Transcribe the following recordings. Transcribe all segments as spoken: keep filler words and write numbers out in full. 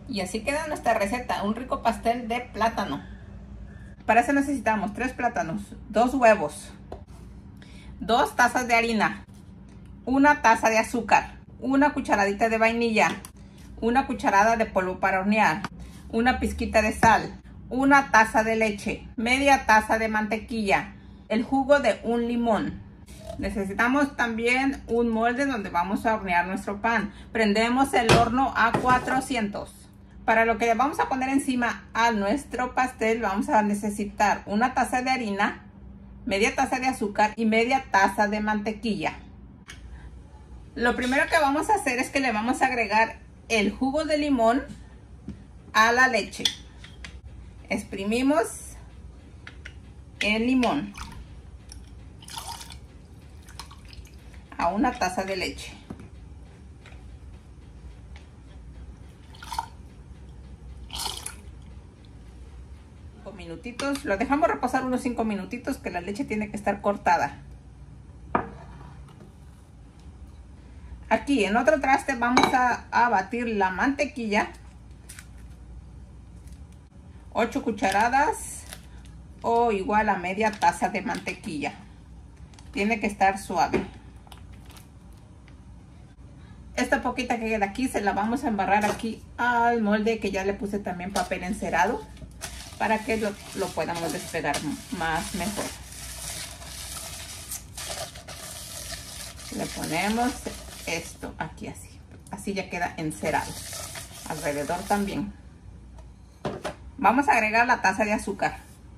Y así queda nuestra receta, un rico pastel de plátano. Para eso necesitamos tres plátanos, dos huevos, dos tazas de harina, una taza de azúcar, una cucharadita de vainilla, una cucharada de polvo para hornear, una pizquita de sal, una taza de leche, media taza de mantequilla, el jugo de un limón. Necesitamos también un molde donde vamos a hornear nuestro pan. Prendemos el horno a cuatrocientos. Para lo que le vamos a poner encima a nuestro pastel vamos a necesitar una taza de harina, media taza de azúcar y media taza de mantequilla. Lo primero que vamos a hacer es que le vamos a agregar el jugo de limón a la leche. Exprimimos el limón a una taza de leche. Cinco minutitos, lo dejamos reposar unos cinco minutitos, que la leche tiene que estar cortada. Aquí en otro traste vamos a, a batir la mantequilla, ocho cucharadas o igual a media taza de mantequilla. Tiene que estar suave. Esta poquita que queda aquí se la vamos a embarrar aquí al molde, que ya le puse también papel encerado para que lo, lo podamos despegar más mejor. Le ponemos esto aquí así, así ya queda encerado alrededor también. Vamos a agregar la taza de azúcar.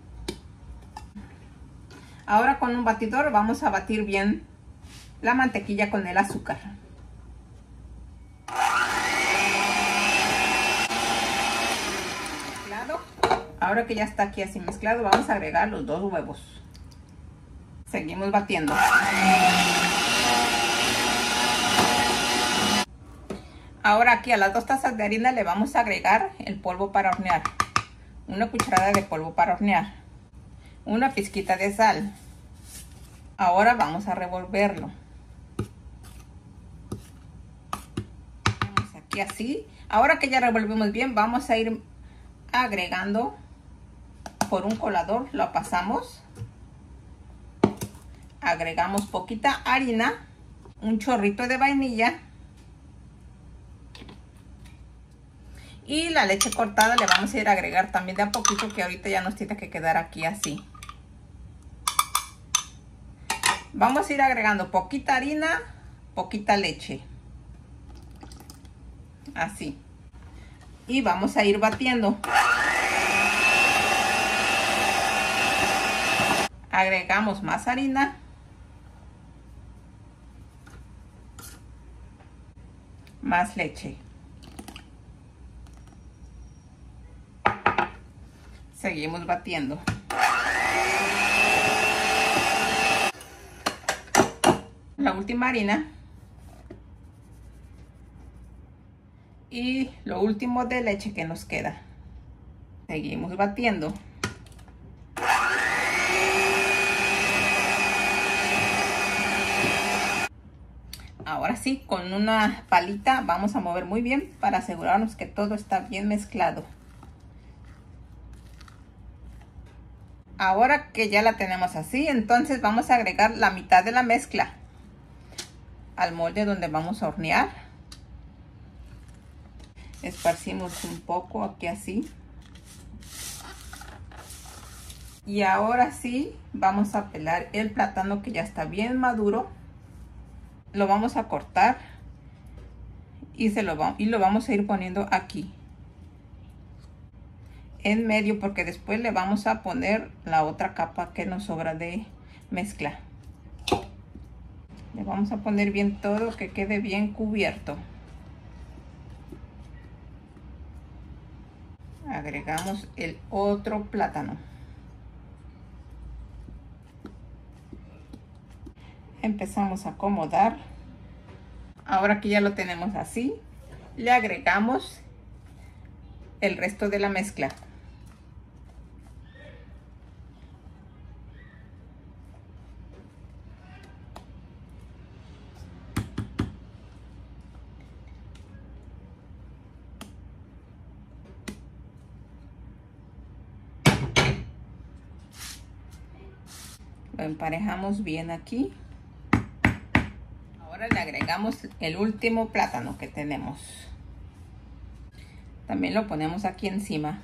Ahora con un batidor vamos a batir bien la mantequilla con el azúcar. Mezclado. Ahora que ya está aquí así mezclado, vamos a agregar los dos huevos. Seguimos batiendo. Ahora aquí a las dos tazas de harina le vamos a agregar el polvo para hornear. Una cucharada de polvo para hornear. Una pizquita de sal. Ahora vamos a revolverlo. Vamos aquí así. Ahora que ya revolvimos bien, vamos a ir agregando por un colador. Lo pasamos. Agregamos poquita harina. Un chorrito de vainilla. Y la leche cortada le vamos a ir a agregar también de a poquito, que ahorita ya nos tiene que quedar aquí así. Vamos a ir agregando poquita harina, poquita leche. Así. Y vamos a ir batiendo. Agregamos más harina. Más leche. Seguimos batiendo. La última harina. Y lo último de leche que nos queda. Seguimos batiendo. Ahora sí, con una palita vamos a mover muy bien para asegurarnos que todo está bien mezclado. Ahora que ya la tenemos así, entonces vamos a agregar la mitad de la mezcla al molde donde vamos a hornear. Esparcimos un poco aquí así. Y ahora sí vamos a pelar el plátano, que ya está bien maduro. Lo vamos a cortar y, se lo, va, y lo vamos a ir poniendo aquí en medio, porque después le vamos a poner la otra capa que nos sobra de mezcla. Le vamos a poner bien todo, que quede bien cubierto. Agregamos el otro plátano. Empezamos a acomodar. Ahora que ya lo tenemos así, le agregamos el resto de la mezcla. Lo emparejamos bien aquí. Ahora le agregamos el último plátano que tenemos. También lo ponemos aquí encima.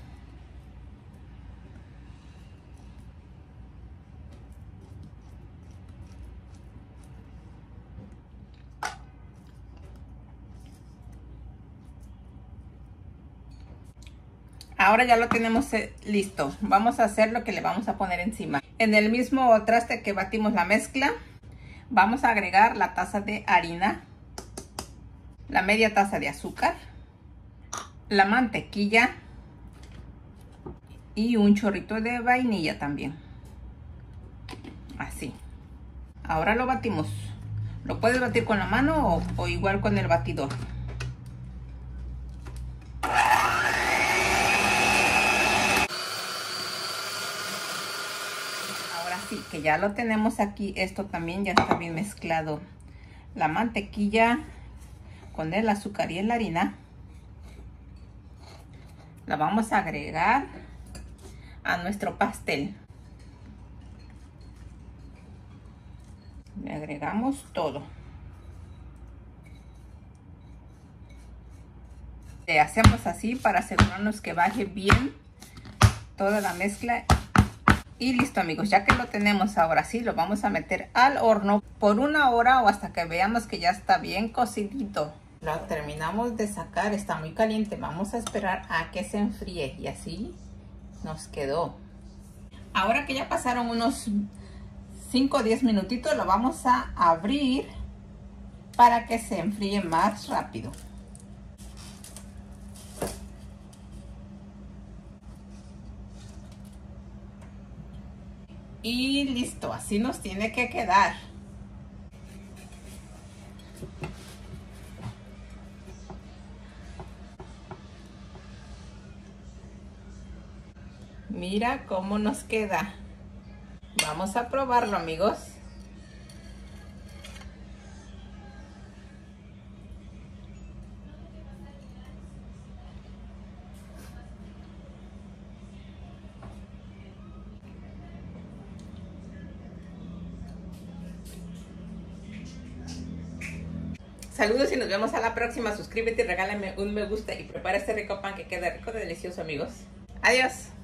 Ahora ya lo tenemos listo. Vamos a hacer lo que le vamos a poner encima. En el mismo traste que batimos la mezcla, vamos a agregar la taza de harina, la media taza de azúcar, la mantequilla y un chorrito de vainilla también. Así. Ahora lo batimos. Lo puedes batir con la mano o, o igual con el batidor. Así que ya lo tenemos aquí. Esto también ya está bien mezclado. La mantequilla con el azúcar y la harina la vamos a agregar a nuestro pastel. Le agregamos todo. Le hacemos así para asegurarnos que baje bien toda la mezcla. Y listo, amigos, ya que lo tenemos ahora sí, lo vamos a meter al horno por una hora o hasta que veamos que ya está bien cocidito. Lo terminamos de sacar, está muy caliente. Vamos a esperar a que se enfríe y así nos quedó. Ahora que ya pasaron unos cinco o diez minutitos, lo vamos a abrir para que se enfríe más rápido. Y listo, así nos tiene que quedar. Mira cómo nos queda. Vamos a probarlo, amigos. Saludos y nos vemos a la próxima. Suscríbete, regálame un me gusta y prepara este rico pan que queda rico y delicioso, amigos. Adiós.